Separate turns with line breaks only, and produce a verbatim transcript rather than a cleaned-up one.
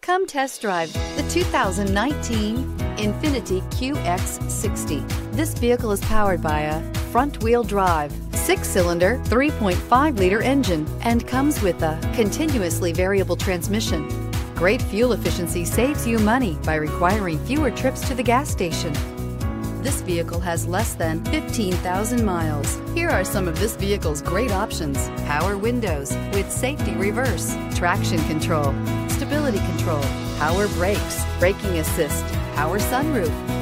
Come test drive the two thousand nineteen INFINITI Q X sixty. This vehicle is powered by a front-wheel drive, six-cylinder, three point five liter engine, and comes with a continuously variable transmission. Great fuel efficiency saves you money by requiring fewer trips to the gas station. This vehicle has less than fifteen thousand miles. Here are some of this vehicle's great options: power windows with safety reverse, traction control, stability control, power brakes, braking assist, power sunroof,